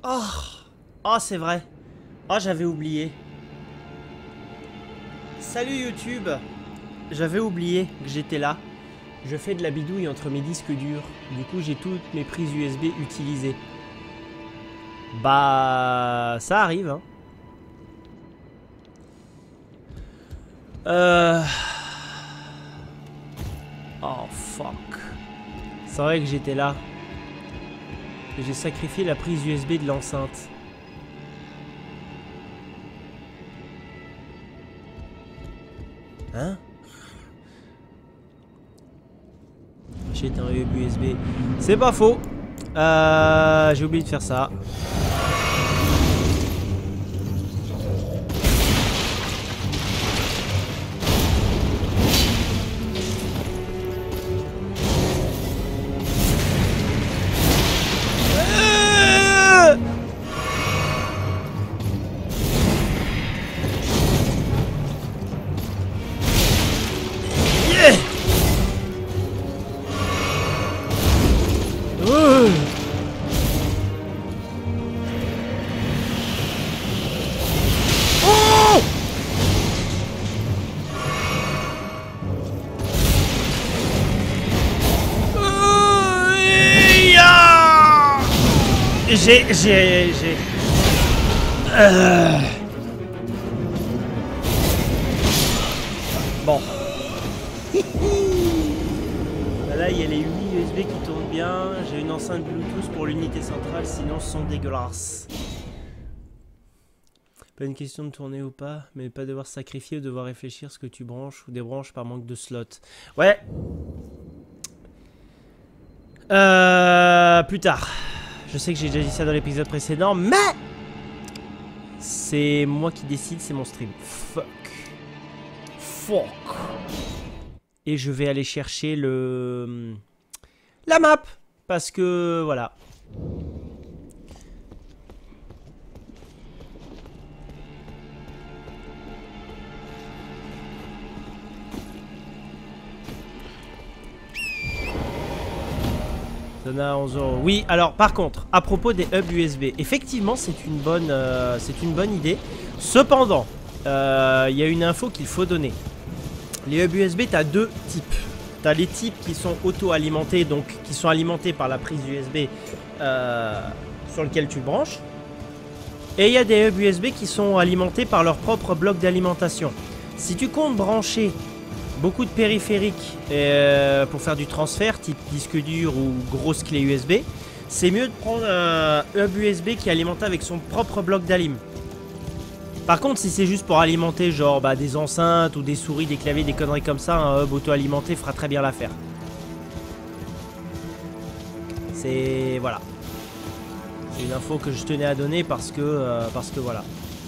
Oh, oh c'est vrai. Oh, j'avais oublié. Salut YouTube. J'avais oublié que j'étais là. Je fais de la bidouille entre mes disques durs. Du coup, j'ai toutes mes prises USB utilisées. Bah, ça arrive, hein. Oh, fuck. C'est vrai que j'étais là. J'ai sacrifié la prise USB de l'enceinte. Hein? J'ai un hub USB. C'est pas faux. J'ai oublié de faire ça. J'ai... Bon. Là, il y a les 8 USB qui tournent bien. J'ai une enceinte Bluetooth pour l'unité centrale, sinon ce sont dégueulasses. Pas une question de tourner ou pas, mais pas devoir sacrifier ou devoir réfléchir ce que tu branches ou débranches par manque de slot. Ouais. Plus tard. Je sais que j'ai déjà dit ça dans l'épisode précédent, mais c'est moi qui décide, c'est mon stream. Fuck. Et je vais aller chercher la map, parce que voilà. Donna 11 €. Oui, alors par contre, à propos des hubs USB, effectivement c'est une bonne idée. Cependant, il y a une info qu'il faut donner. Les hubs USB, tu as deux types. Tu as les types qui sont auto-alimentés, donc qui sont alimentés par la prise USB sur lequel tu branches. Et il y a des hubs USB qui sont alimentés par leur propre bloc d'alimentation. Si tu comptes brancher beaucoup de périphériques pour faire du transfert, type disque dur ou grosse clé USB, c'est mieux de prendre un hub USB qui est alimenté avec son propre bloc d'alim. Par contre, si c'est juste pour alimenter genre des enceintes ou des souris, des claviers, des conneries comme ça, un hub auto-alimenté fera très bien l'affaire. C'est... voilà. C'est une info que je tenais à donner parce que voilà.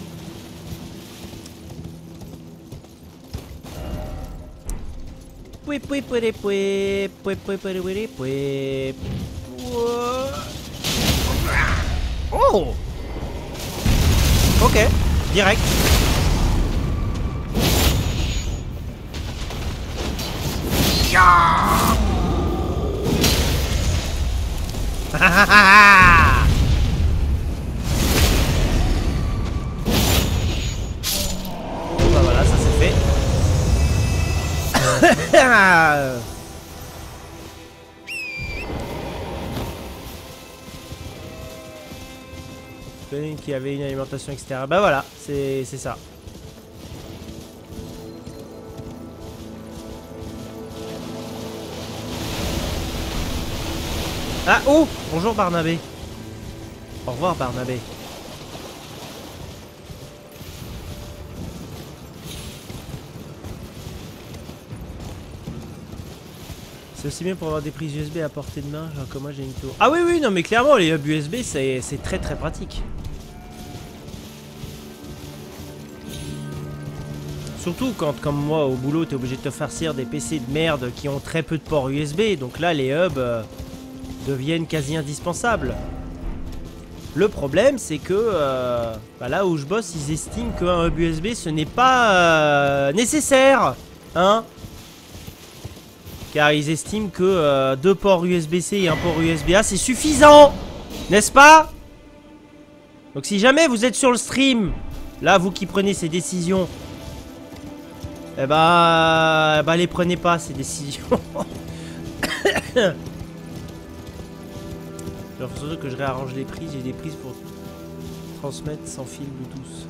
Oh! Ok, direct. Bon bah voilà, ça c'est fait. Qui avait une alimentation extérieure. Bah voilà, c'est ça. Ah oh, bonjour Barnabé. Au revoir Barnabé. C'est aussi bien pour avoir des prises USB à portée de main, genre comme moi j'ai une tour. Ah oui oui, non mais clairement les hubs USB c'est très très pratique. Surtout quand, comme moi, au boulot, t'es obligé de te farcir des PC de merde qui ont très peu de ports USB. Donc là, les hubs deviennent quasi indispensables. Le problème, c'est que là où je bosse, ils estiment qu'un hub USB, ce n'est pas nécessaire. Hein? Car ils estiment que 2 ports USB-C et un port USB-A, c'est suffisant. N'est-ce pas? Donc si jamais vous êtes sur le stream, là vous qui prenez ces décisions, eh bah les prenez pas ces décisions. Genre faut surtout que je réarrange les prises, j'ai des prises pour transmettre sans fil Bluetooth.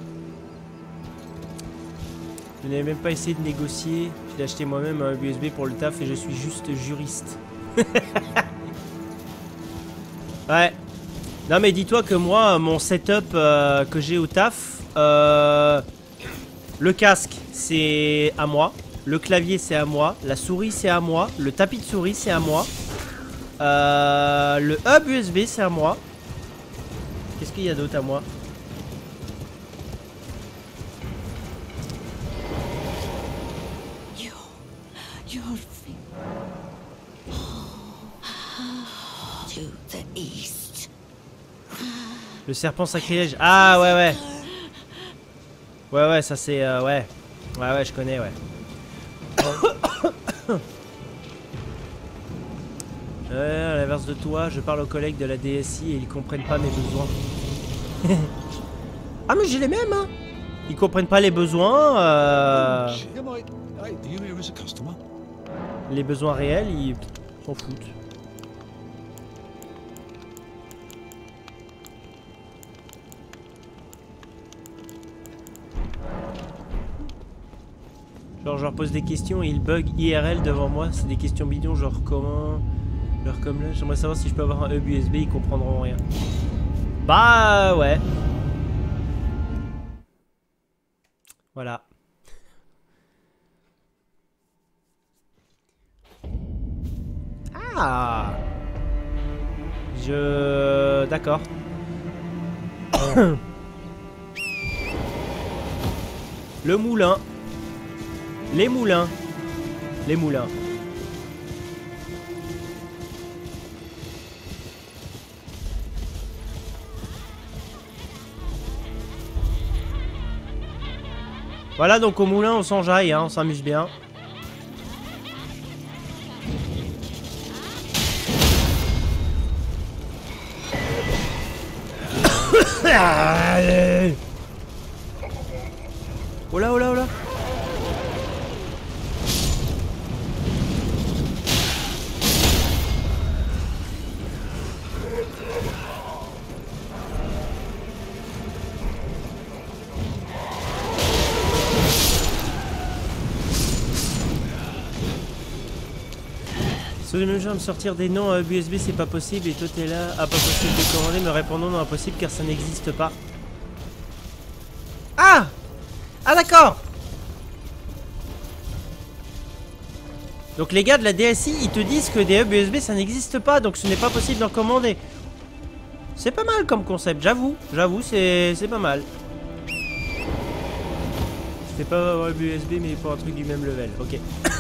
Je n'avais même pas essayé de négocier, j'ai acheté moi-même un USB pour le taf et je suis juste juriste. Ouais. Non mais dis-toi que moi, mon setup que j'ai au taf, le casque c'est à moi, le clavier c'est à moi, la souris c'est à moi, le tapis de souris c'est à moi, le hub USB c'est à moi. Qu'est-ce qu'il y a d'autre à moi? Le serpent sacrilège. Ah ouais ouais. Ouais ouais ça c'est ouais. Ouais ouais je connais ouais. À l'inverse de toi, je parle aux collègues de la DSI et ils comprennent pas mes besoins. Ah mais j'ai les mêmes hein. Ils comprennent pas les besoins. Les besoins réels, ils s'en foutent. Genre je leur pose des questions et ils bug IRL devant moi. C'est des questions bidons genre comment... Genre comme là, j'aimerais savoir si je peux avoir un hub USB, ils comprendront rien. Bah ouais. Voilà. Ah. D'accord. Le moulin. Les moulins. Les moulins. Voilà, donc au moulin on s'enjaille, hein, on s'amuse bien. Oh là, oh là, oh là. Sur le même genre, me sortir des noms à USB c'est pas possible et toi t'es là, ah pas possible de commander, me répondons non impossible car ça n'existe pas. Ah! Ah d'accord! Donc les gars de la DSI ils te disent que des hubs USB ça n'existe pas donc ce n'est pas possible d'en commander. C'est pas mal comme concept, j'avoue, c'est pas mal. C'était pas avoir hub USB mais pour un truc du même level, ok.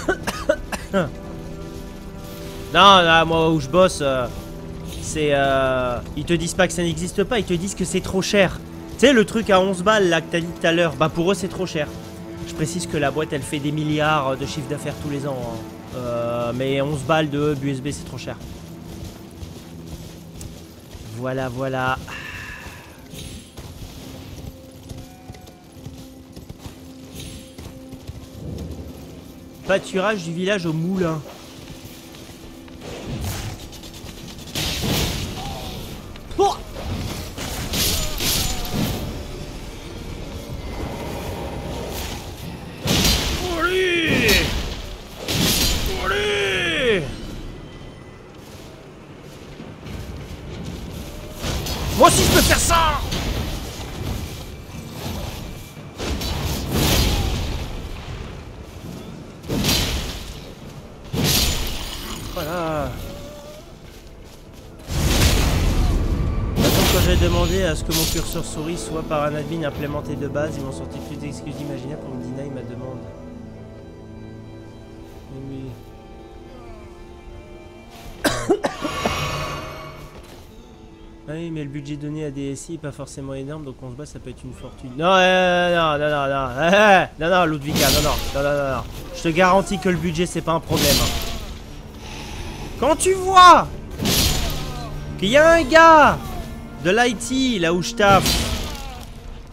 Non, là, moi où je bosse, c'est... ils te disent pas que ça n'existe pas, ils te disent que c'est trop cher. Tu sais, le truc à 11 balles là que t'as dit tout à l'heure, bah pour eux c'est trop cher. Je précise que la boîte elle fait des milliards de chiffre d'affaires tous les ans. Hein. Mais 11 balles de hub USB c'est trop cher. Voilà, voilà. Pâturage du village au moulin. Oh! Allez! Allez! Moi aussi je peux faire ça! Voilà. Quand j'ai demandé à ce que mon curseur souris soit par un admin implémenté de base, ils m'ont sorti plus d'excuses imaginables pour me deny ma demande. Oui. Ah oui, mais le budget donné à DSI est pas forcément énorme, donc on se bat, ça peut être une fortune. Non, non, Ludwika, non. Je te garantis que le budget, c'est pas un problème. Quand tu vois qu'il y a un gars de l'IT, là où je taffe,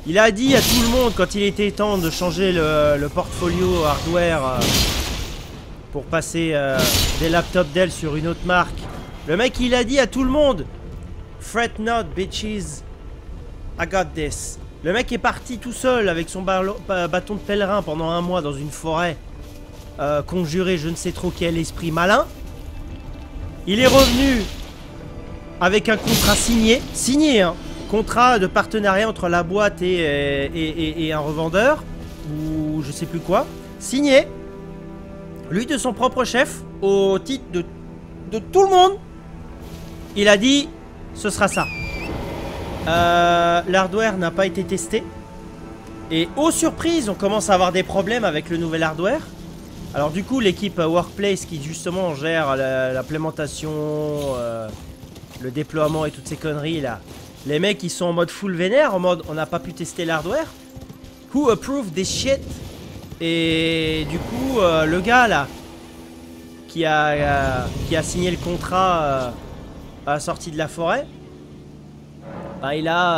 Il a dit à tout le monde quand il était temps de changer le portfolio hardware pour passer des laptops Dell sur une autre marque. Le mec il a dit à tout le monde, fret not bitches, I got this. Le mec est parti tout seul avec son bâton de pèlerin pendant un mois dans une forêt, conjurer je ne sais trop quel esprit malin. Il est revenu avec un contrat signé hein, contrat de partenariat entre la boîte et un revendeur, ou je sais plus quoi, signé, lui de son propre chef, au titre de tout le monde. Il a dit, ce sera ça. L'hardware n'a pas été testé. Et aux surprises, on commence à avoir des problèmes avec le nouvel hardware. Alors du coup, l'équipe Workplace qui justement gère l'implémentation, le déploiement et toutes ces conneries là. Les mecs ils sont en mode full vénère, en mode on n'a pas pu tester l'hardware. Who approved this shit? Et du coup, le gars là, qui a signé le contrat à la sortie de la forêt, bah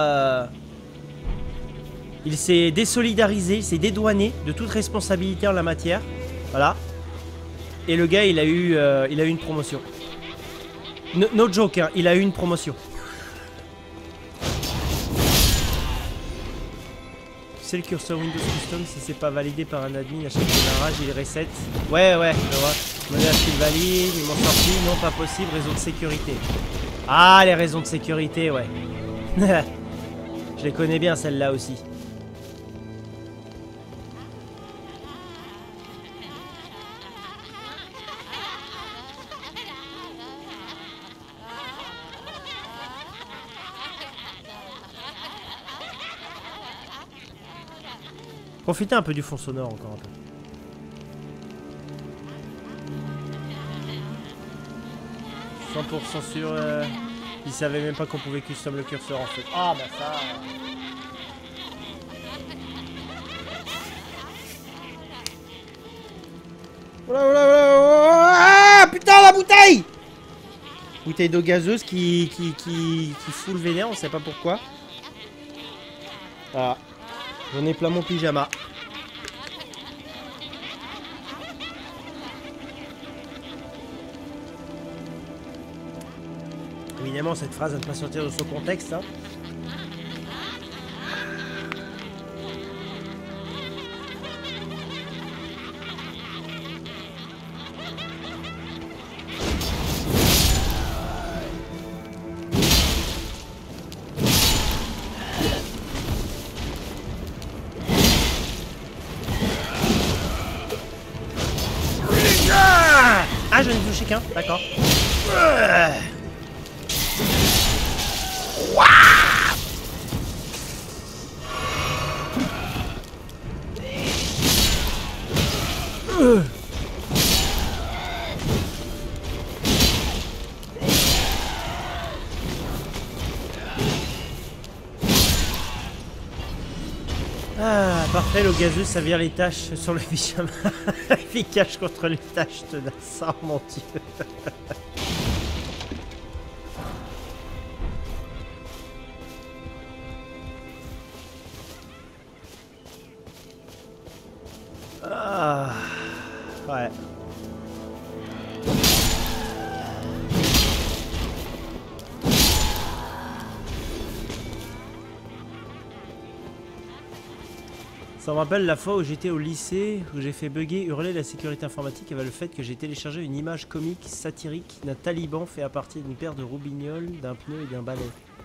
il s'est désolidarisé, il s'est dédouané de toute responsabilité en la matière. Voilà. Et le gars il a eu une promotion. No joke hein, il a eu une promotion. C'est le curseur Windows Custom, si c'est pas validé par un admin à chaque démarrage, il reset. Ouais, je vois. Modèle qu'il valide, ils m'ont sorti, non pas possible, raison de sécurité. Ah, les raisons de sécurité, ouais. Je les connais bien, celles-là aussi. Profitez un peu du fond sonore encore un peu. « 100% sûr, ils savaient même pas qu'on pouvait custom le curseur en fait. » Ah bah ça... Ah putain la bouteille! Bouteille d'eau gazeuse qui fout le vénère, on sait pas pourquoi. Voilà. J'en ai plein mon pyjama. Évidemment, cette phrase ne peut pas sortir de son contexte. Hein. Ah, je n'ai touché qu'un, d'accord. Ah, parfait, le gazeux, ça vire les taches sur le pyjama. Efficace contre les taches tenaces, oh mon dieu. Ah, ouais. Ça me rappelle la fois où j'étais au lycée, où j'ai fait bugger, hurler la sécurité informatique avec le fait que j'ai téléchargé une image comique satirique d'un taliban fait à partir d'une paire de roubignoles, d'un pneu et d'un balai.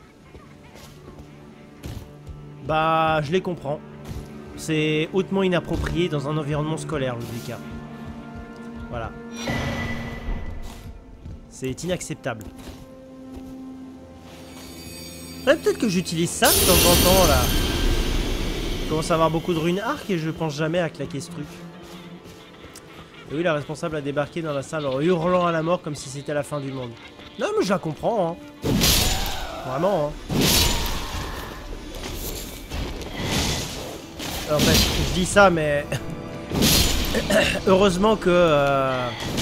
Bah, je les comprends. C'est hautement inapproprié dans un environnement scolaire, le cas. Voilà. C'est inacceptable. Ouais, peut-être que j'utilise ça de temps en temps, là. Je commence à avoir beaucoup de runes arc et je pense jamais à claquer ce truc. Et oui, la responsable a débarqué dans la salle en hurlant à la mort comme si c'était la fin du monde. Non, mais je la comprends, hein. Vraiment, hein. En fait, je dis ça, mais... heureusement que...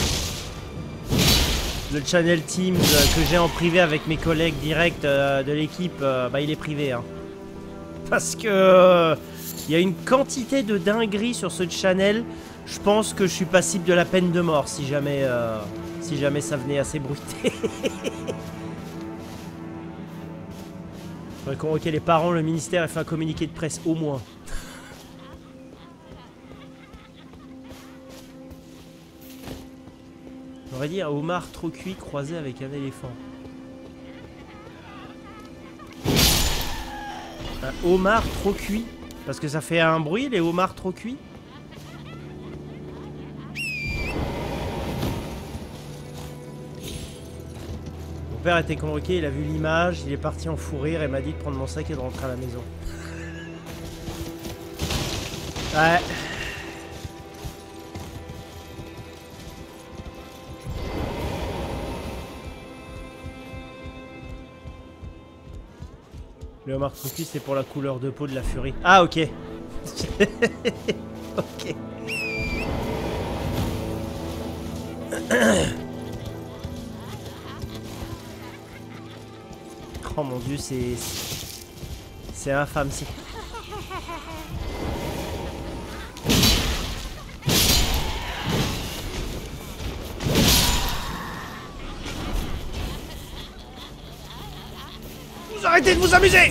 le channel Teams que j'ai en privé avec mes collègues directs de l'équipe, bah il est privé, hein. Parce que il y a une quantité de dingueries sur ce channel. Je pense que je suis passible de la peine de mort si jamais ça venait à s'ébruiter. Faudrait convoquer les parents, le ministère et faire un communiqué de presse au moins. On aurait dit un homard trop cuit croisé avec un éléphant. Un homard trop cuit? Parce que ça fait un bruit, les homards trop cuits? Mon père a été convoqué, il a vu l'image, il est parti en fou rire et m'a dit de prendre mon sac et de rentrer à la maison. Ouais. Le homard trop cuit, c'est pour la couleur de peau de la furie. Ah, ok. Ok. Oh mon dieu, c'est infâme. Vous arrêtez de vous amuser!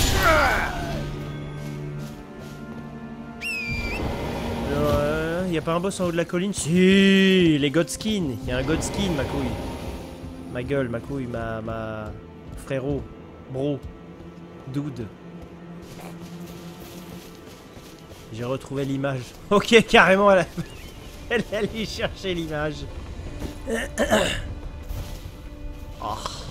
Y a pas un boss en haut de la colline? Si, les Godskin. Y a un Godskin, ma couille. Ma gueule, ma couille, ma frérot, bro, dude. J'ai retrouvé l'image. Ok, carrément, elle est allée chercher l'image. Oh.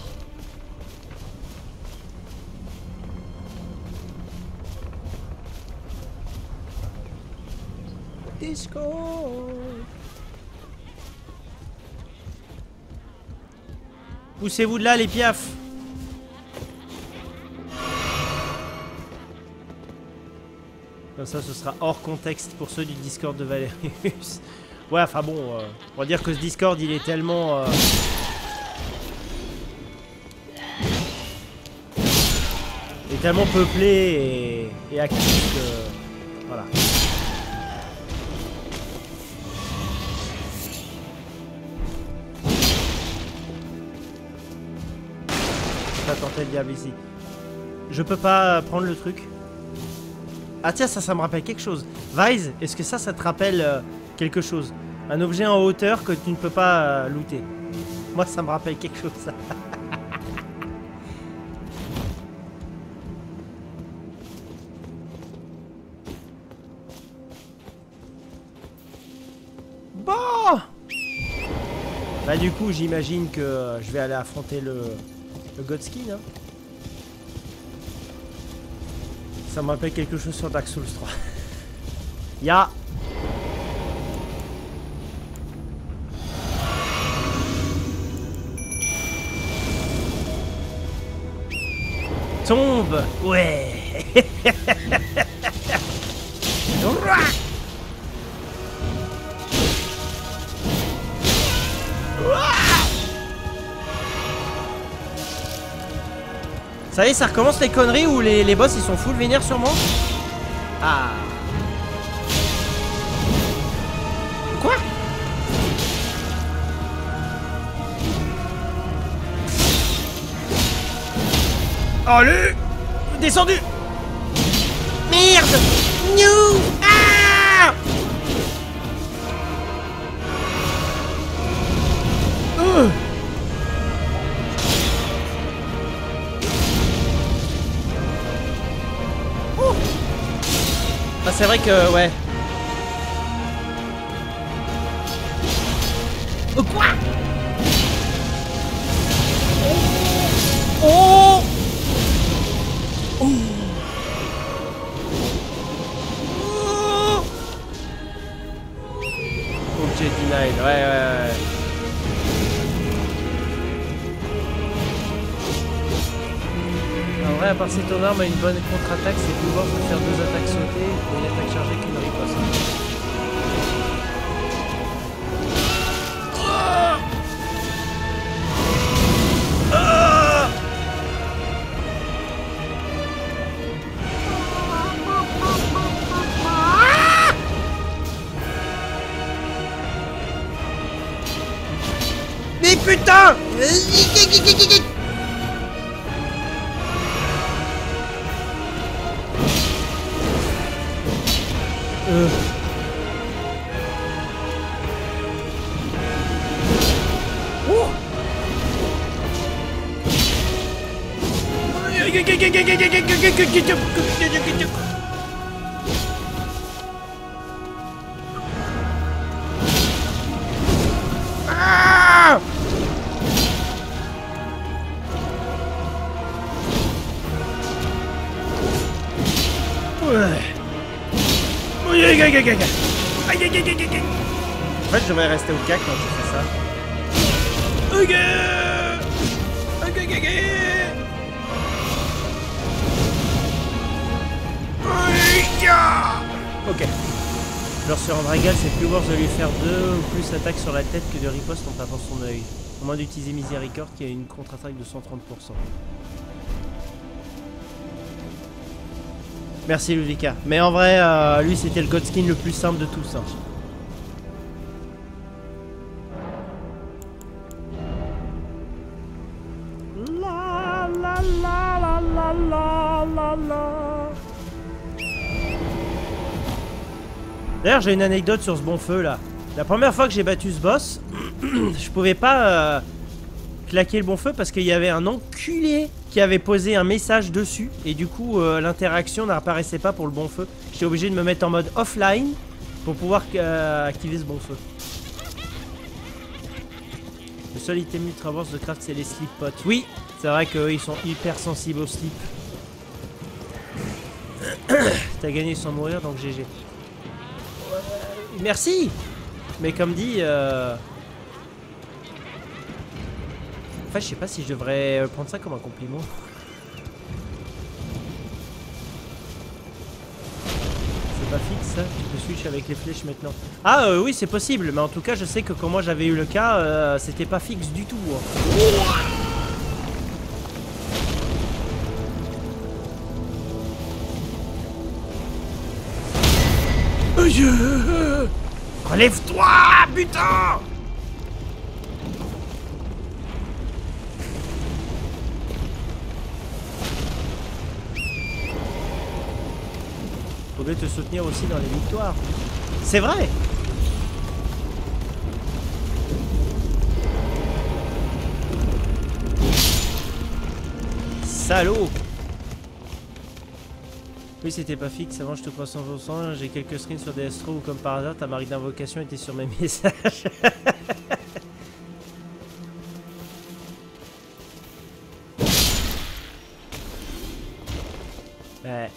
Disco. Poussez-vous de là, les piafs. Comme ça, ce sera hors contexte pour ceux du Discord de Valerius. Ouais, enfin bon, on va dire que ce Discord, il est tellement... il est tellement peuplé et actif que... Voilà. Tenter le diable ici. Je peux pas prendre le truc. Ah tiens, ça me rappelle quelque chose. Vise, est-ce que ça te rappelle quelque chose? Un objet en hauteur que tu ne peux pas looter. Moi, ça me rappelle quelque chose, ça. Bon. Bah du coup, j'imagine que je vais aller affronter le Godskin, hein. Ça me rappelle quelque chose sur Dark Souls 3. Ya. Tombe. Ouais. Ça y est, ça recommence les conneries où les boss ils sont full vénères sur moi. Ah. Quoi? Allez. Descendu. Merde. New. Ah. Ah, c'est vrai que, ouais. Oh, quoi? Oh. Oh. Ok, denied, ouais. En vrai, à part si ton arme a une bonne contre-attaque, c'est pouvoir peut faire 2 attaques sautées et une attaque chargée qu'une riposte. putain! Ah! En fait, je devrais rester au CAC quand tu fais ça. Ok. Genre sur Andragal, c'est plus worth de lui faire 2 ou plus attaques sur la tête que de riposte en tapant son œil. Au moins d'utiliser Miséricorde qui a une contre-attaque de 130%. Merci Ludika. Mais en vrai, lui c'était le Godskin le plus simple de tous. Hein. La la la la la la la la. D'ailleurs j'ai une anecdote sur ce bon feu là. La première fois que j'ai battu ce boss, je pouvais pas claquer le bon feu parce qu'il y avait un enculé qui avait posé un message dessus et du coup l'interaction n'apparaissait pas pour le bon feu. J'étais obligé de me mettre en mode offline pour pouvoir activer ce bon feu. Le seul item ultra worth de craft c'est les slip pots. Oui, c'est vrai qu'eux ils sont hyper sensibles au slip. T'as gagné sans mourir donc GG. Merci. Mais comme dit en fait je sais pas si je devrais prendre ça comme un compliment. C'est pas fixe ça. Tu peux switch avec les flèches maintenant. Ah oui c'est possible. Mais en tout cas je sais que quand moi j'avais eu le cas c'était pas fixe du tout hein. Relève-toi, putain! Faudrait te soutenir aussi dans les victoires. C'est vrai! Salaud! Oui, c'était pas fixe, avant je te crois 100%, j'ai quelques screens sur des Astro où comme par hasard ta marque d'invocation était sur mes messages. Ouais.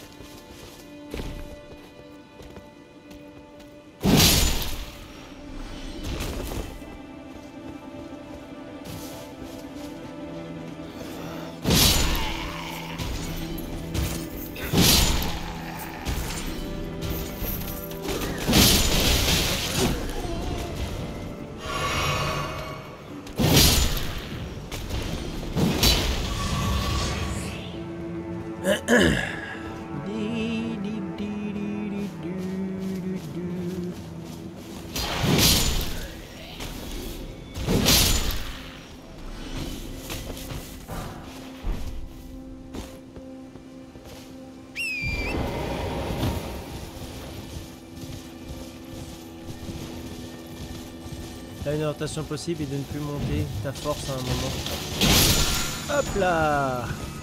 T'as une orientation possible et de ne plus monter ta force à un moment. Hop là!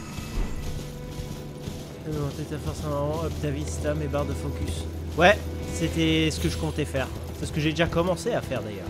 Monter ta force à un moment, hop ta vie, stam et barre de focus. Ouais, c'était ce que je comptais faire. C'est ce que j'ai déjà commencé à faire d'ailleurs.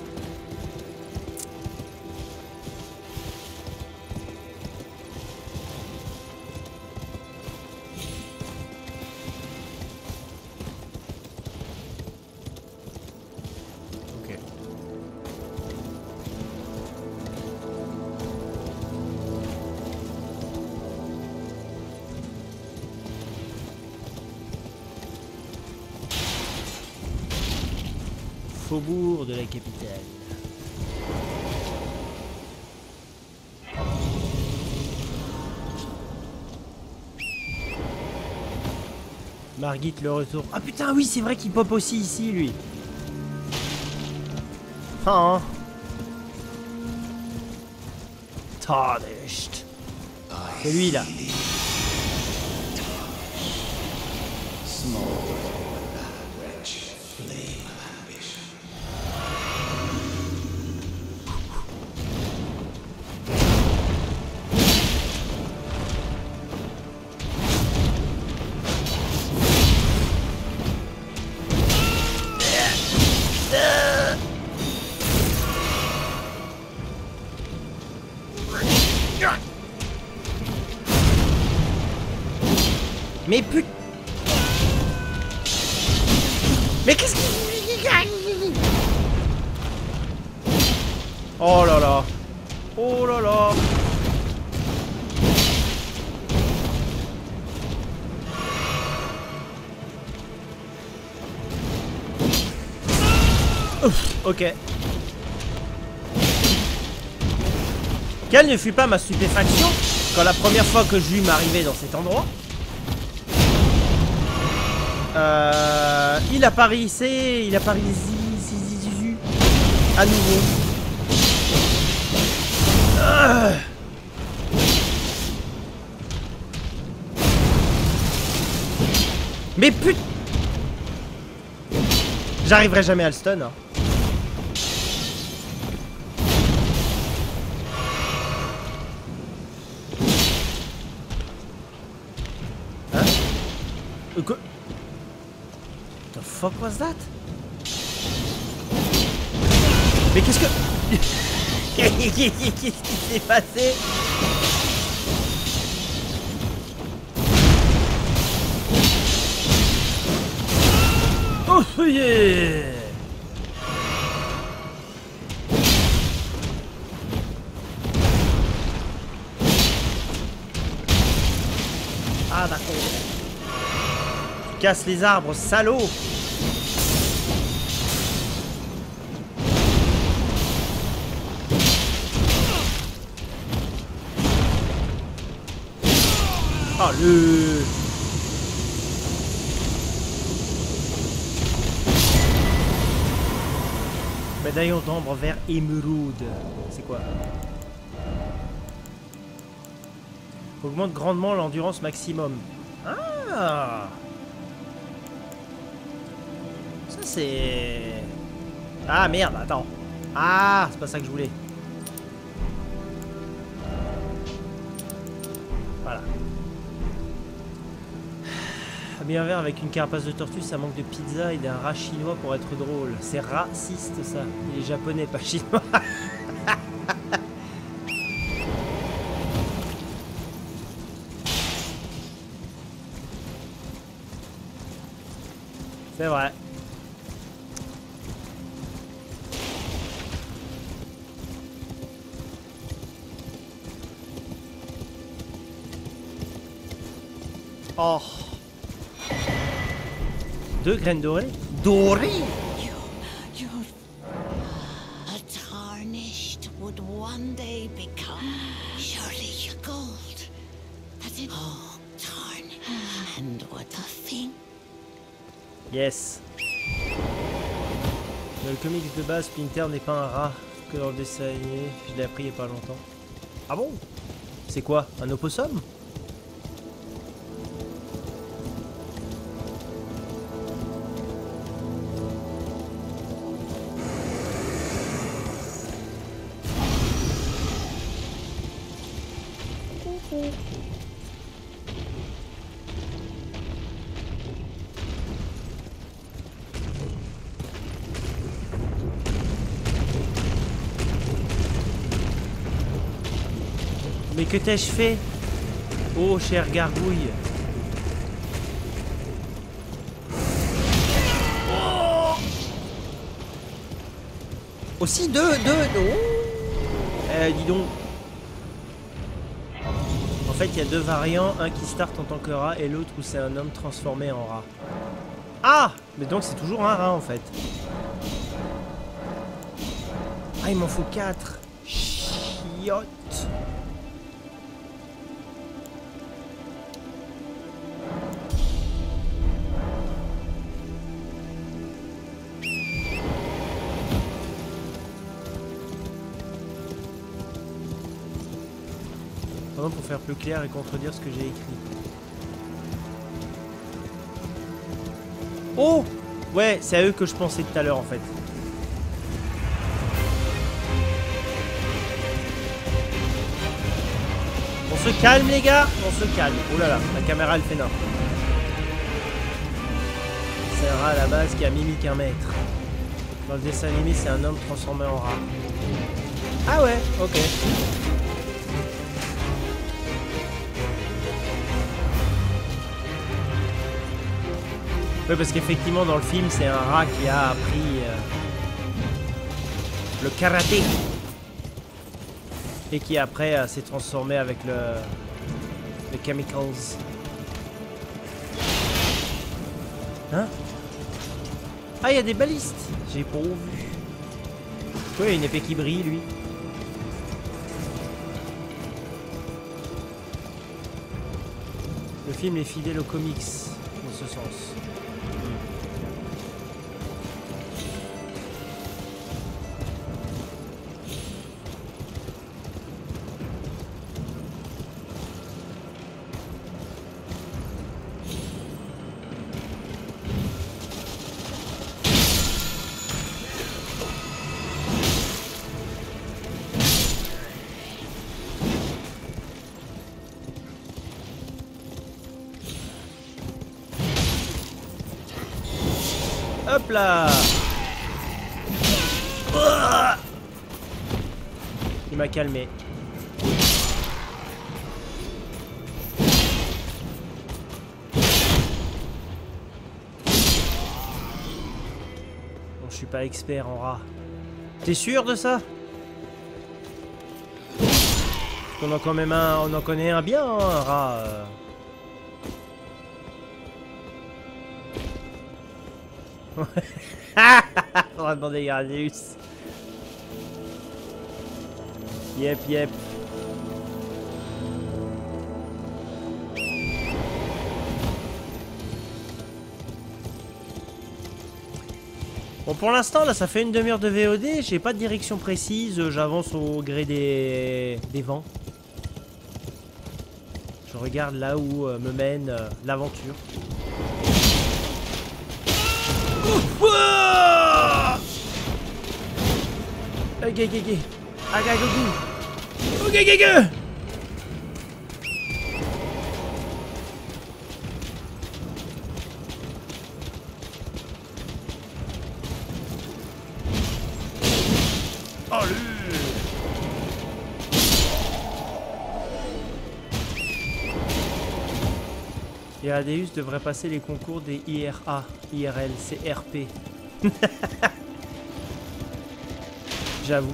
Faubourg de la capitale. Margit le retour. Ah putain oui c'est vrai qu'il pop aussi ici lui. Enfin hein. Tarnished. C'est lui là. Mais putain. Mais qu'est-ce qu'il... Oh là là. Oh là là. Ouf, ok. Quelle ne fut pas ma stupéfaction quand la première fois que je vis m'arriver dans cet endroit, il apparaissait à nouveau. Mais putain, j'arriverai jamais à le stun. Hein. Quoi? The fuck was that? Mais qu'est-ce que... Qu'est-ce qui s'est passé? Oh yeah! Ah d'accord. Tu casses les arbres, salaud! Ah le... Médaillon d'ambre vert émeraude. C'est quoi? Augmente grandement l'endurance maximum. Ah! Ça c'est... Ah merde, attends. Ah, c'est pas ça que je voulais. Voilà. Habiller un verre avec une carapace de tortue, ça manque de pizza et d'un rat chinois pour être drôle. C'est raciste ça. Il est japonais, pas chinois. C'est vrai. Oh. 2 graines dorées. Dorées. You're a tarnished would one day become surely gold. That's it. Oh, tarn. And what a thing. Yes. Dans le comics de base, Splinter n'est pas un rat que dans le dessin animé. Je l'ai appris il y a pas longtemps. Ah bon? C'est quoi? Un opossum? Mais que t'ai-je fait? Oh, chère gargouille. Oh aussi deux. Oh dis donc. En fait, il y a 2 variants. Un qui start en tant que rat et l'autre où c'est un homme transformé en rat. Ah! Mais donc c'est toujours un rat en fait. Ah, il m'en faut 4. Chiotte. 1 pour faire plus clair et contredire ce que j'ai écrit. Oh! Ouais, c'est à eux que je pensais tout à l'heure en fait. On se calme les gars, on se calme. Oh là là, la caméra elle fait n'importe. C'est un rat à la base qui a mimique 1 mètre. Dans le dessin animé, c'est un homme transformé en rat. Ah ouais, ok. Oui, parce qu'effectivement, dans le film, c'est un rat qui a appris le karaté. Et qui après s'est transformé avec le chemicals. Hein? Ah, il y a des balistes. J'ai pas vu. Oui, il y a une épée qui brille, lui. Le film est fidèle aux comics, dans ce sens. Hop là! Il m'a calmé. Bon, je suis pas expert en rat. T'es sûr de ça? On en, quand même on en connaît un bien, hein, un rat. On va demander Gradius. Yep, yep. Bon, pour l'instant, là, ça fait une demi-heure de VOD. J'ai pas de direction précise. J'avance au gré des vents. Je regarde là où me mène l'aventure. Ok, ok, ok. Ok, ok, ok. Allez. Et Adeus devrait passer les concours des IRA. IRL, c'est RP. J'avoue.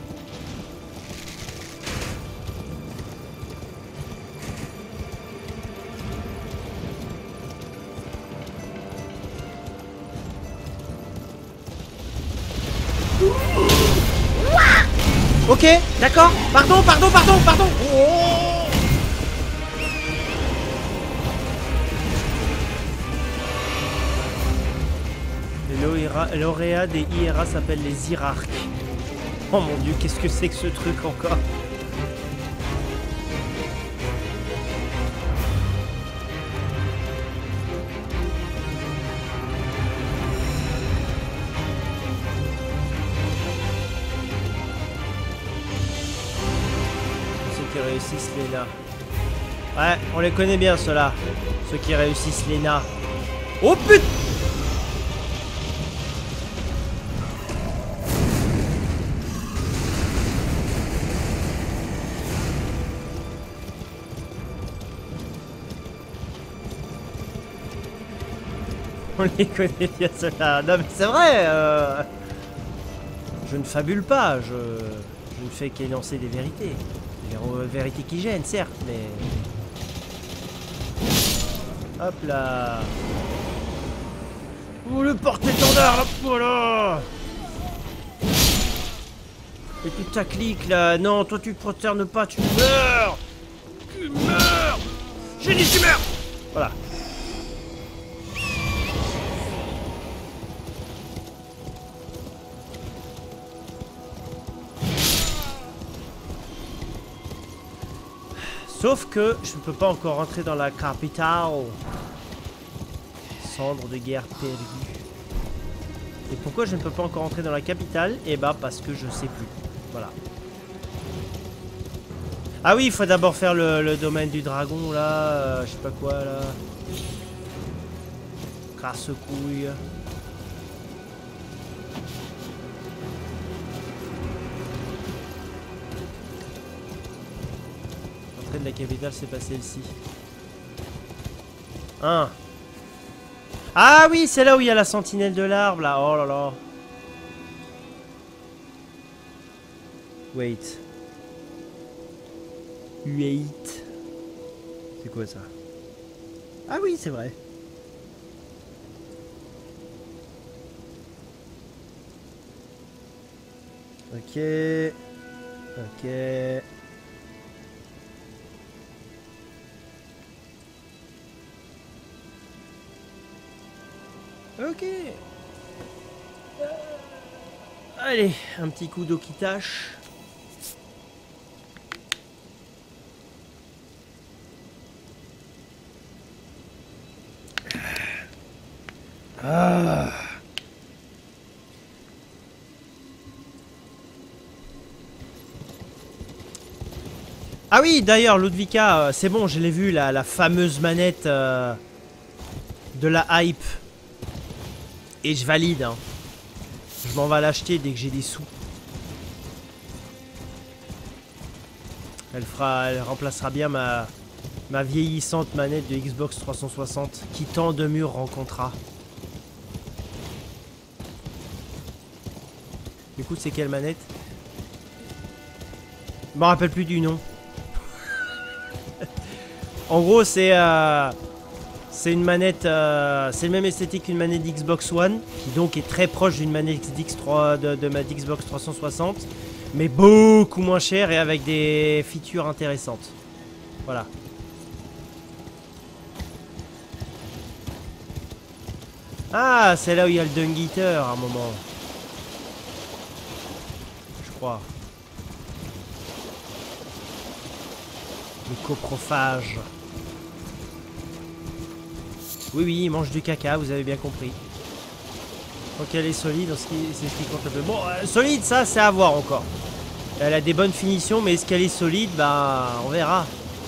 Ok, d'accord. Pardon. Oh, les lauréats des IRA s'appellent les Irarques. Oh mon dieu, qu'est-ce que c'est que ce truc encore? Ceux qui réussissent l'ENA. Ouais, on les connaît bien ceux-là. Ceux qui réussissent l'ENA. Oh putain! On les connaît bien ceux-là. Non mais c'est vrai. Je ne fabule pas. Je ne fais qu'énoncer des vérités. Des vérités qui gênent, certes, mais... Hop là. Oh, le porte-étendard là. Voilà. Et puis ta clique là. Non, toi tu te prosternes pas, tu meurs. Tu meurs. J'ai dit tu meurs. Voilà. Sauf que je ne peux pas encore rentrer dans la capitale. Cendre de guerre perdue. Et pourquoi je ne peux pas encore rentrer dans la capitale? Eh bah parce que je sais plus. Voilà. Ah oui, il faut d'abord faire le domaine du dragon là. Je sais pas quoi là. Casse-couille. L'entrée de la capitale, c'est pas celle-ci. Hein. Ah oui, c'est là où il y a la sentinelle de l'arbre là. Oh là là. Wait. Wait. C'est quoi ça? Ah oui, c'est vrai. Ok. Ok. Ok. Allez, un petit coup d'eau qui tâche. Ah. Ah oui, d'ailleurs, Ludvika, c'est bon, je l'ai vu, la fameuse manette de la hype. Et je valide, hein. Je m'en vais l'acheter dès que j'ai des sous. Elle remplacera bien ma vieillissante manette de Xbox 360 qui tant de murs rencontra. Du coup, c'est quelle manette? Je me rappelle plus du nom. En gros, c'est une manette, c'est le même esthétique qu'une manette Xbox One, qui donc est très proche d'une manette X3 de ma Xbox 360, mais beaucoup moins chère et avec des features intéressantes. Voilà. Ah, c'est là où il y a le Dung Eater à un moment. Je crois. Le coprophage. Oui, oui, il mange du caca, vous avez bien compris. Donc elle est solide, c'est ce qui compte le plus. Bon, solide, ça, c'est à voir encore. Elle a des bonnes finitions, mais est-ce qu'elle est solide? Bah, on verra.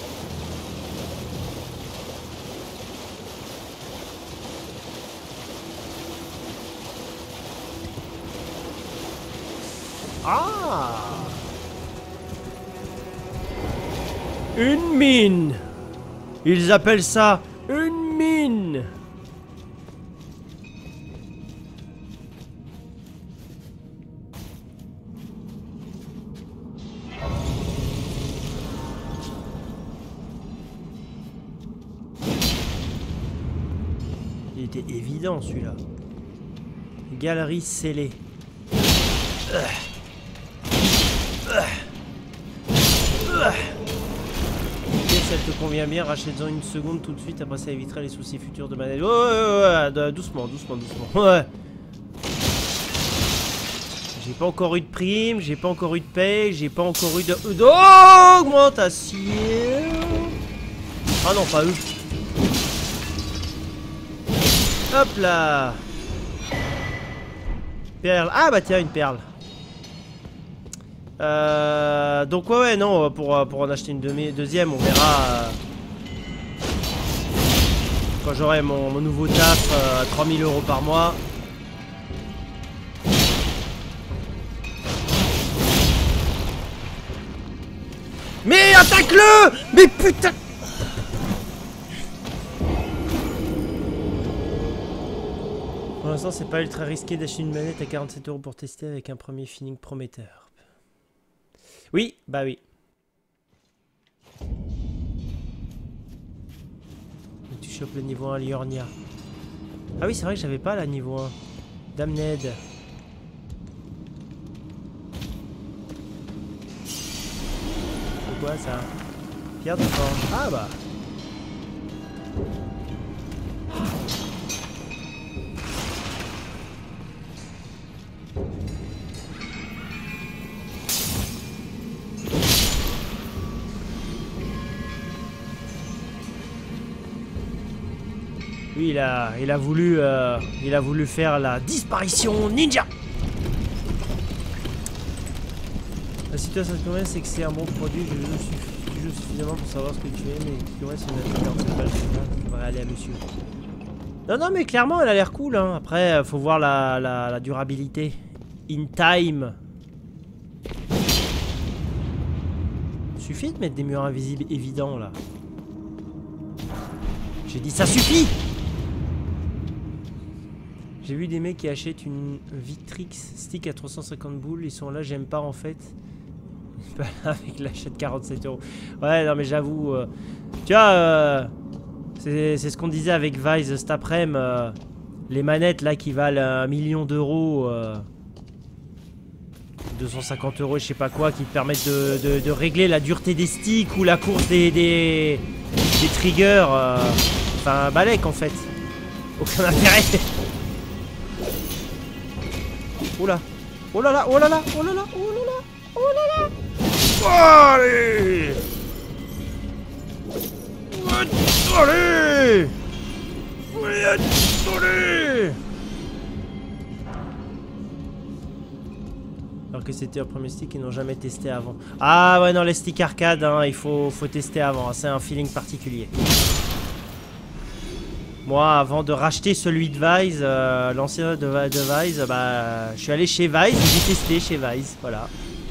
Ah! Une mine! Ils appellent ça une mine! Il était évident celui-là. Galerie scellée. Si elle te convient bien, rachète-en une seconde tout de suite, après ça évitera les soucis futurs de manette. Ouais, doucement, doucement, doucement. Ouais. J'ai pas encore eu de prime, j'ai pas encore eu de paye, j'ai pas encore eu d'augmentation. Ah non, pas eux. Hop là. Perle. Ah bah tiens, une perle. Donc ouais non pour en acheter une deuxième on verra quand j'aurai mon nouveau taf à 3000 € par mois. Mais attaque-le! Mais putain! Pour l'instant c'est pas ultra risqué d'acheter une manette à 47 € pour tester avec un premier feeling prometteur. Oui, bah oui. Tu chopes le niveau 1 Liornia. Ah oui, c'est vrai que j'avais pas la niveau 1. Damned. C'est quoi ça? Pierre de forge. Ah bah. Lui, il a voulu faire la disparition ninja. Si toi ça te convient, c'est que c'est un bon produit. Tu joues suffisamment pour savoir ce que tu es, mais qui reste une 47 balles, tu devrais aller à monsieur. Non, mais clairement, elle a l'air cool. Hein. Après, faut voir la durabilité. In time. Suffit de mettre des murs invisibles évidents là. J'ai dit ça suffit. J'ai vu des mecs qui achètent une Victrix stick à 350 boules. Ils sont là, j'aime pas en fait. Avec l'achat de 47 €. Ouais, non mais j'avoue. Tu vois, c'est ce qu'on disait avec Vice cet après-midi. Les manettes là qui valent 1 million d'euros. 250 €, je sais pas quoi, qui te permettent de régler la dureté des sticks ou la course des triggers. Enfin, balèque en fait. Aucun intérêt. Oula. Oh là là, oh là là, oh là là, oh là là, oh là là. Allez. Allez. Allez. Alors que c'était un premier stick qu'ils n'ont jamais testé avant. Ah ouais, non, les sticks arcade, hein, il faut tester avant. Hein, c'est un feeling particulier. Moi, avant de racheter celui de Vice, l'ancien de Vice, bah, je suis allé chez Vice et j'ai testé chez Vice, voilà.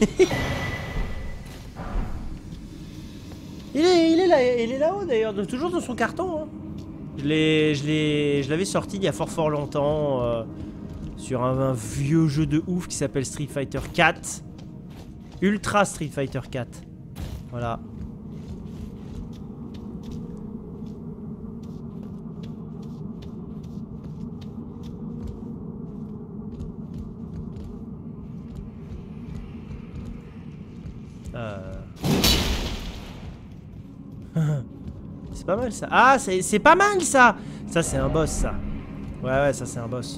il est là-haut d'ailleurs, toujours dans son carton. Hein. Je l'avais sorti il y a fort longtemps sur un vieux jeu de ouf qui s'appelle Street Fighter 4. Ultra Street Fighter 4. Voilà. C'est pas mal ça. Ah, c'est pas mal ça. Ça c'est un boss ça. Ouais, ça c'est un boss.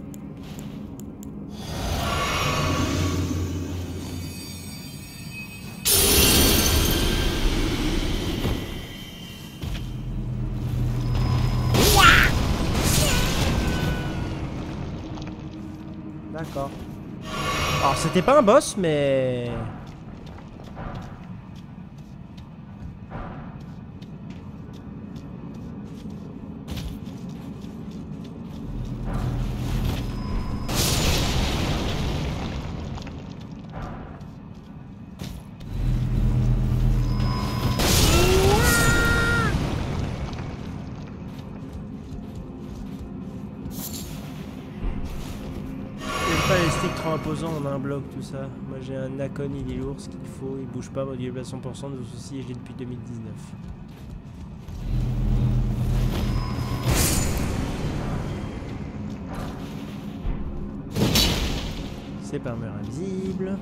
D'accord. Alors c'était pas un boss mais... Imposant, on a un bloc, tout ça. Moi j'ai un Nacon, il est lourd, ce qu'il faut, il bouge pas, modulable à 100%, de soucis, et je l'ai depuis 2019. C'est par mur invisible.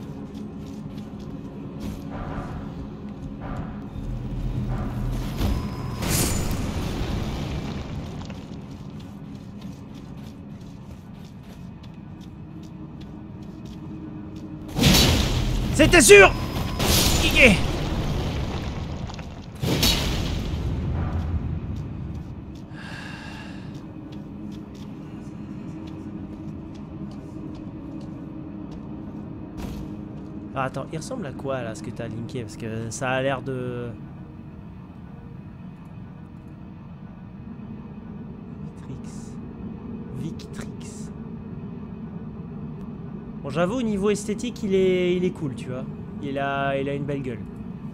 C'était sûr. Yeah. Ah, attends, il ressemble à quoi là ce que t'as linké? Parce que ça a l'air de... Victrix. Bon, j'avoue, au niveau esthétique, il est cool, tu vois. Il a une belle gueule.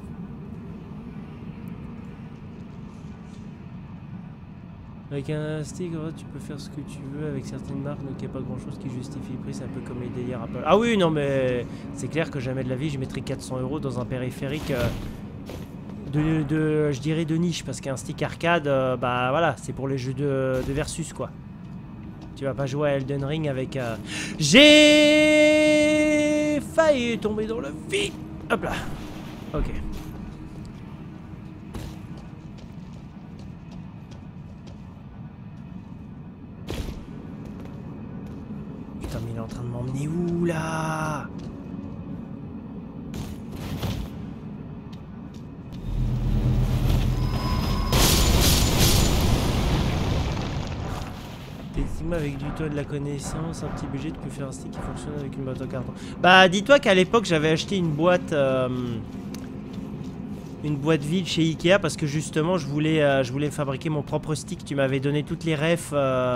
Avec un stick, tu peux faire ce que tu veux avec certaines marques, donc il n'y a pas grand chose qui justifie le prix, c'est un peu comme les délires Apple. Ah oui, non, mais c'est clair que jamais de la vie, je mettrais 400 € dans un périphérique je dirais de niche, parce qu'un stick arcade, bah voilà, c'est pour les jeux de versus, quoi. Tu vas pas jouer à Elden Ring avec... J'ai failli tomber dans le vide. Hop là. Ok. Putain, mais il est en train de m'emmener où, là? Effectivement, avec du temps et de la connaissance, un petit budget, tu peux faire un stick qui fonctionne avec une boîte en carton. Bah, dis-toi qu'à l'époque, j'avais acheté une boîte vide chez Ikea parce que justement, je voulais fabriquer mon propre stick. Tu m'avais donné toutes les refs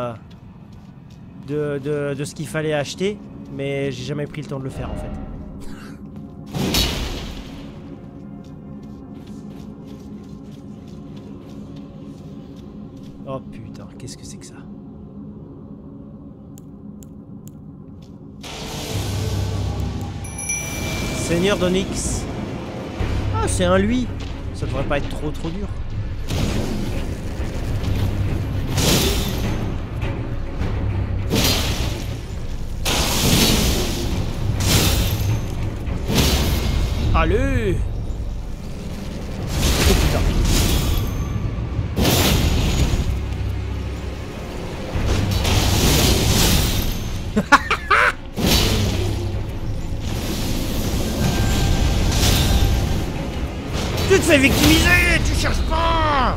de ce qu'il fallait acheter, mais j'ai jamais pris le temps de le faire en fait. Oh putain, qu'est-ce que c'est que ça? Seigneur d'Onyx. Ah, c'est un lui. Ça devrait pas être trop dur. Allez! Oh putain. Tu te fais victimiser, tu cherches pas.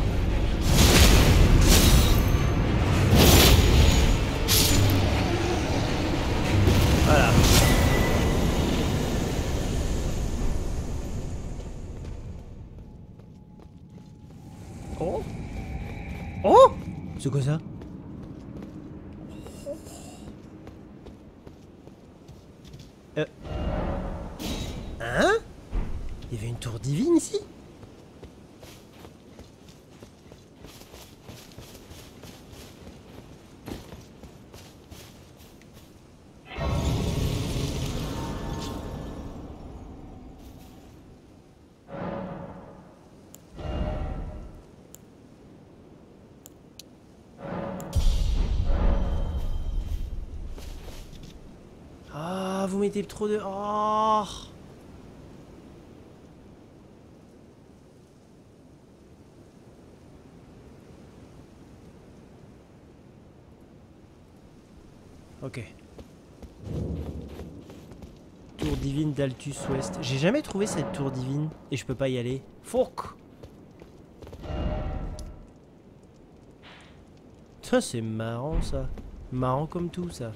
Voilà. Oh. Oh. C'est quoi ça? Hein? Il y avait une tour divine ici? Ah, vous mettez trop de... Oh. Ok. Tour divine d'Altus Ouest. J'ai jamais trouvé cette tour divine et je peux pas y aller. Fuck. Ça c'est marrant ça. Marrant comme tout ça.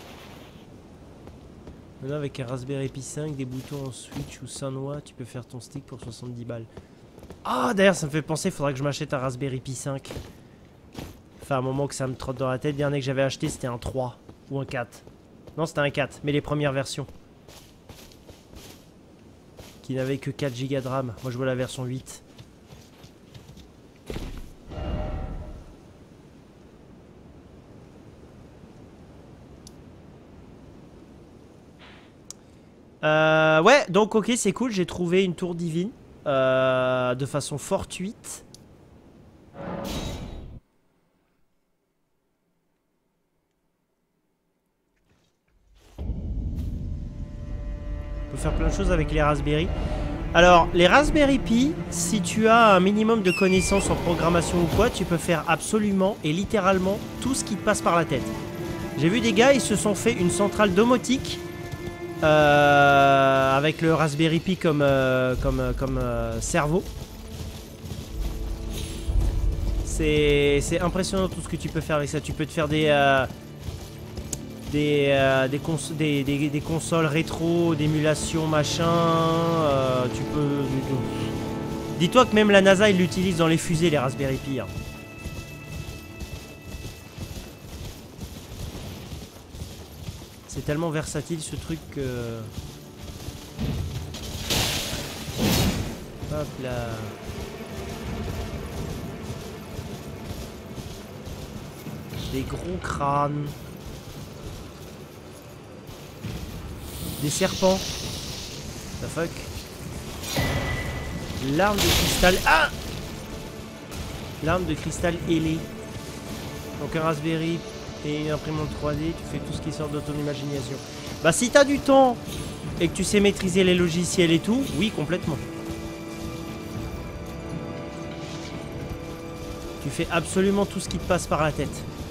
Là avec un Raspberry Pi 5, des boutons en Switch ou Sanwa, tu peux faire ton stick pour 70 balles. Ah d'ailleurs ça me fait penser, il faudrait que je m'achète un Raspberry Pi 5. Enfin un moment que ça me trotte dans la tête. Le dernier que j'avais acheté c'était un 3 ou un 4. Non c'était un 4, mais les premières versions. Qui n'avaient que 4 Go de RAM. Moi je vois la version 8. Ouais, donc ok, c'est cool, j'ai trouvé une tour divine de façon fortuite. On peut faire plein de choses avec les Raspberry. Alors, les Raspberry Pi, si tu as un minimum de connaissances en programmation ou quoi, tu peux faire absolument et littéralement tout ce qui te passe par la tête. J'ai vu des gars, ils se sont fait une centrale domotique. Avec le Raspberry Pi comme cerveau. C'est impressionnant tout ce que tu peux faire avec ça. Tu peux te faire des consoles rétro, d'émulation machin. Tu peux. Dis-toi que même la NASA il l'utilise dans les fusées, les Raspberry Pi. Hein. C'est tellement versatile ce truc que... Hop là. Des gros crânes. Des serpents. The fuck. L'arme de cristal. Ah! L'arme de cristal ailée. Donc un Raspberry et une imprimante 3D, tu fais tout ce qui sort de ton imagination. Bah si t'as du temps et que tu sais maîtriser les logiciels et tout, oui complètement. Tu fais absolument tout ce qui te passe par la tête.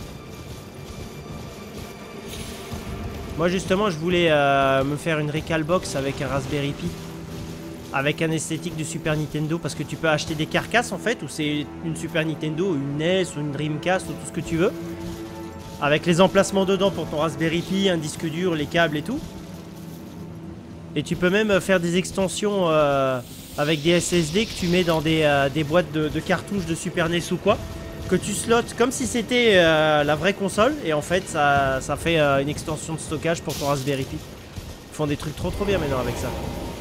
Moi justement je voulais me faire une Recalbox avec un Raspberry Pi. Avec un esthétique de Super Nintendo. Parce que tu peux acheter des carcasses en fait. Où c'est une Super Nintendo, une NES ou une Dreamcast ou tout ce que tu veux. Avec les emplacements dedans pour ton Raspberry Pi, un disque dur, les câbles et tout. Et tu peux même faire des extensions avec des SSD que tu mets dans des boîtes de cartouches de Super NES ou quoi. Que tu slottes comme si c'était la vraie console. Et en fait, ça fait une extension de stockage pour ton Raspberry Pi. Ils font des trucs trop bien maintenant avec ça.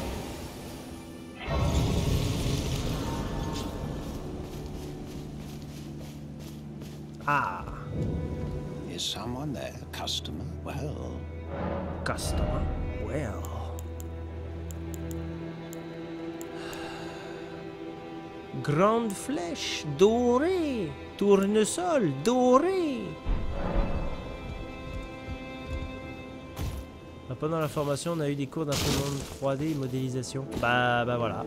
Ah. Is someone there? Customer? Well. Customer? Well. Grande flèche dorée. Tournesol doré. Pendant la formation, on a eu des cours d'imprimante 3D et modélisation. Bah voilà.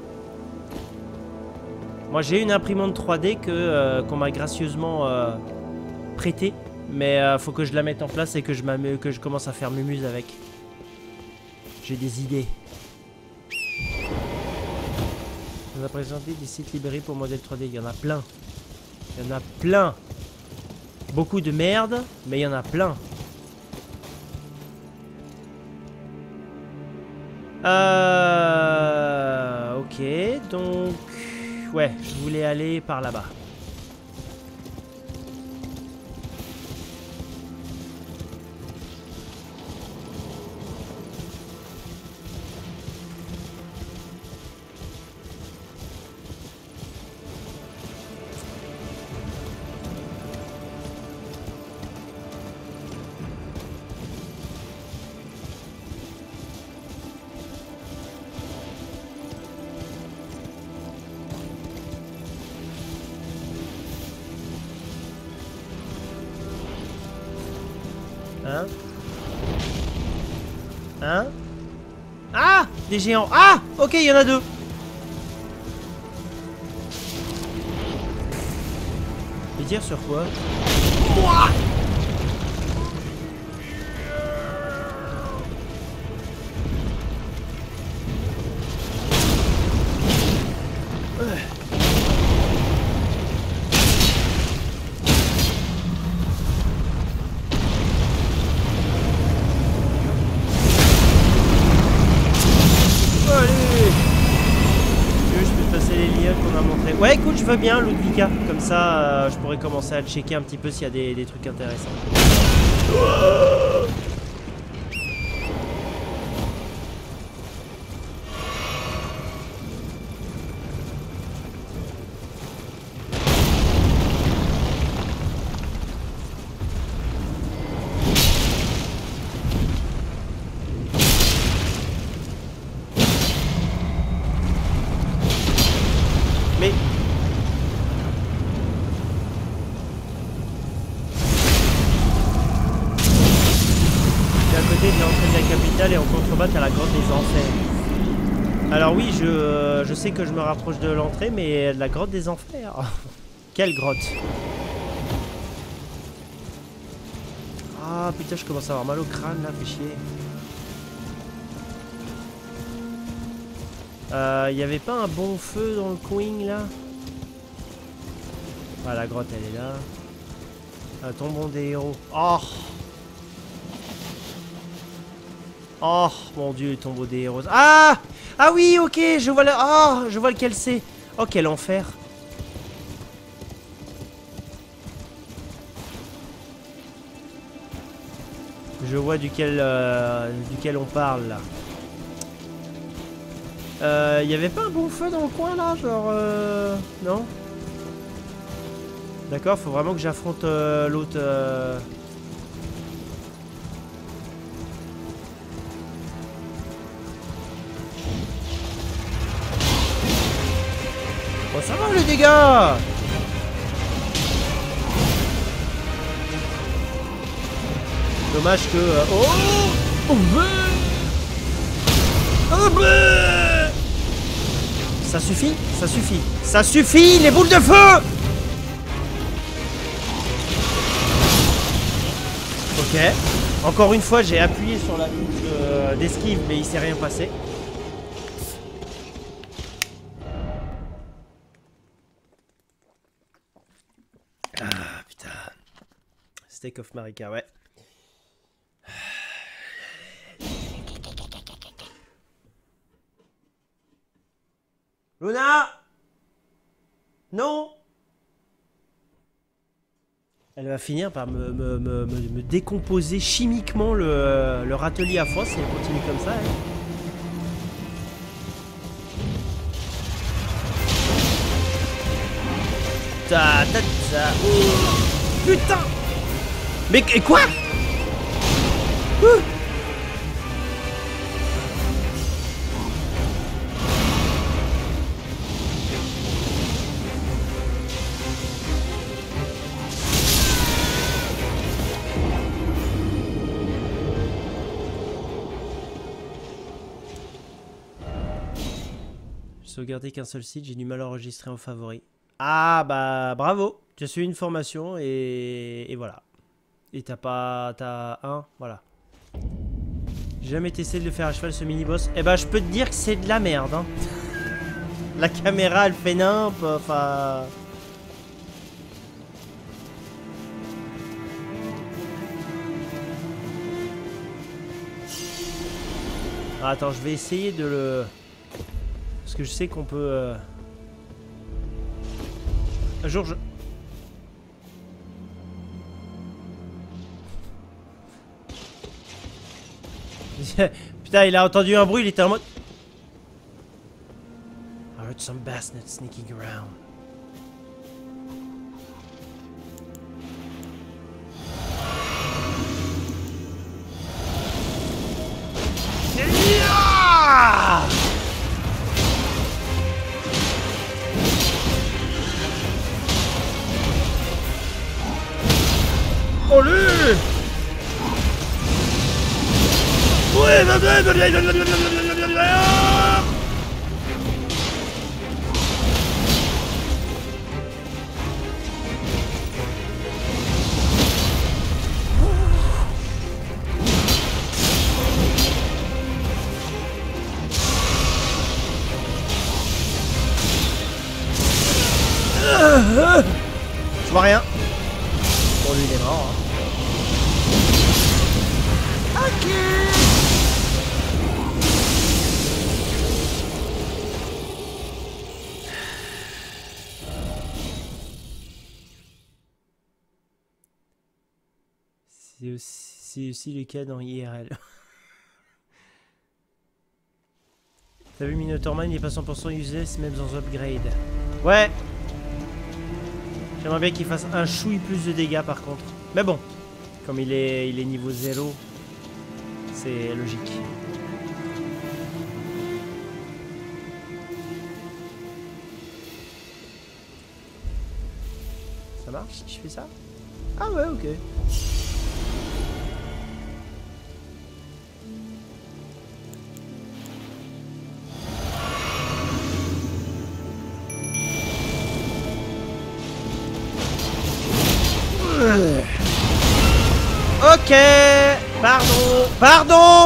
Moi j'ai une imprimante 3D qu'on m'a gracieusement prêtée. Mais faut que je la mette en place et que je commence à faire mumuse avec. J'ai des idées. On a présenté des sites libérés pour modèle 3D. Il y en a plein. Il y en a plein. Beaucoup de merde, mais il y en a plein. Ok, donc... Ouais, je voulais aller par là-bas. Hein? Hein? Ah! Des géants! Ah! Ok, il y en a deux! Et dire sur quoi? Ouah! Ouais, écoute, je veux bien Ludvika. Comme ça, je pourrais commencer à checker un petit peu s'il y a des trucs intéressants. Et en contrebas à la grotte des enfers. Alors oui, je sais que je me rapproche de l'entrée, mais la grotte des enfers. Quelle grotte? Ah putain, je commence à avoir mal au crâne là, fait chier. Y avait pas un bon feu dans le coin là? Ah, la grotte elle est là. Tombons des héros. Oh! Oh mon dieu, le tombeau des héros. Ah! Ah oui, ok, je vois le... Oh, je vois lequel c'est. Oh, quel enfer. Je vois duquel on parle là. Y avait pas un bon feu dans le coin là, genre... Non? D'accord, faut vraiment que j'affronte l'autre... Oh, ça va les dégâts! Dommage que... Oh! Oh, oh, ça suffit? Ça suffit. Ça suffit, les boules de feu! Ok. Encore une fois, j'ai appuyé sur la touche d'esquive, mais il s'est rien passé. Mistake of Marika, ouais. Luna! Non! Elle va finir par me décomposer chimiquement le râtelier à foin si elle continue comme ça. Hein. Oh, putain! Mais quoi? Sauvegarder qu'un seul site, j'ai du mal à enregistrer en favori. Ah bah bravo, tu as suivi une formation et voilà. Et t'as un, voilà. J'ai jamais testé de le faire à cheval ce mini-boss. Eh bah je peux te dire que c'est de la merde. Hein. La caméra elle fait nimp, enfin... Ah, attends, je vais essayer de le... Parce que je sais qu'on peut... Un jour, je... Putain, il a entendu un bruit, il était en mode... I heard some basnet sneaking around. Yeah! Allez! Ouais, je vois rien. Bon, lui il est mort. Hein. Ok. C'est aussi le cas dans IRL. T'as vu Minotaur Man, il est pas 100% useless même sans upgrade. Ouais. J'aimerais bien qu'il fasse un chouille plus de dégâts par contre. Mais bon, comme il est niveau 0, c'est logique. Ça marche si je fais ça? Ah ouais, ok. Ok. Pardon.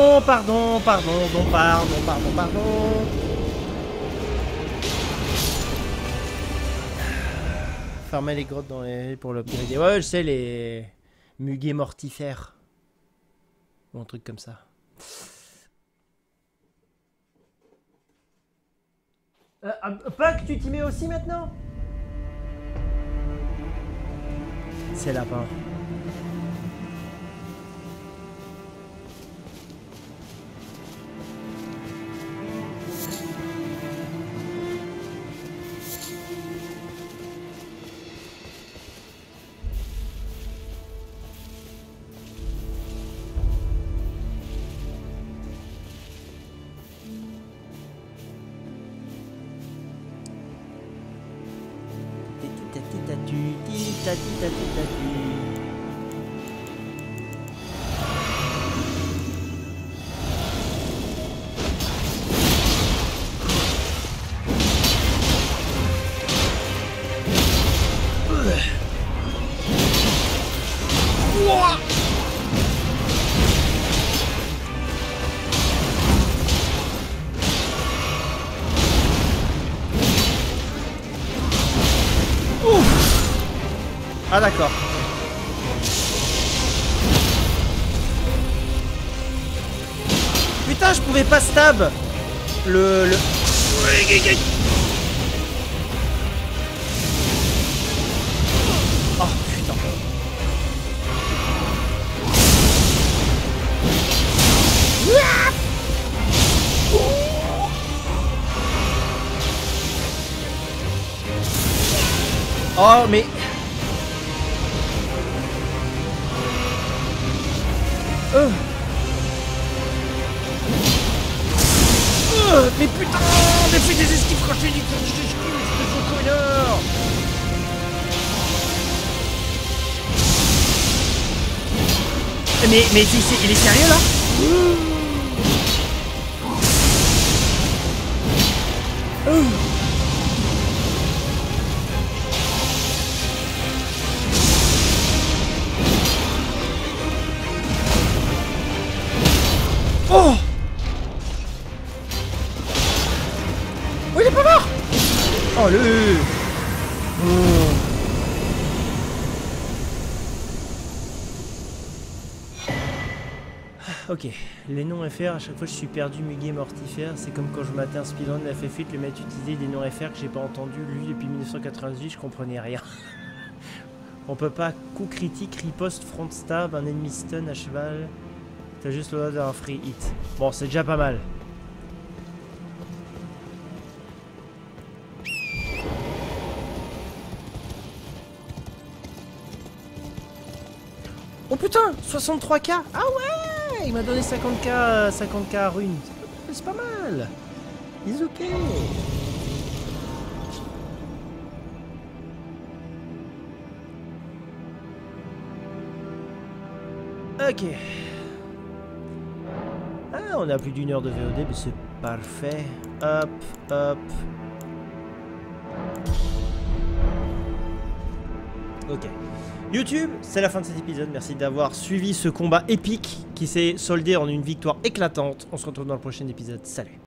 Fermer les grottes dans les... pour l'upgrader. Ouais, je sais, les muguets mortifères. Ou un truc comme ça. Puck, tu t'y mets aussi maintenant? C'est lapin. Ah d'accord. Putain, je pouvais pas stab le... Oh putain. Oh mais... mais putain, j'ai fait des esquives quand j'ai dit que je t'esquive, espèce de connard. Mais il est sérieux là? Oh! Oh, il est pas mort! Oh, le... Oh. Ok, les noms FR, à chaque fois je suis perdu, mugué, mortifère. C'est comme quand je matais un speedrun de la FF8, le mec utilisait des noms FR que j'ai pas entendu. Lui, depuis 1998, je comprenais rien. On peut pas coup critique, riposte, front stab, un ennemi stun à cheval. T'as juste le droit d'un free hit. Bon, c'est déjà pas mal. Oh putain, 63k. Ah ouais, il m'a donné 50k rune. C'est pas mal. Is ok. Ok. Ah, on a plus d'une heure de VOD, mais c'est parfait. Hop, hop. Ok. YouTube, c'est la fin de cet épisode. Merci d'avoir suivi ce combat épique qui s'est soldé en une victoire éclatante. On se retrouve dans le prochain épisode. Salut.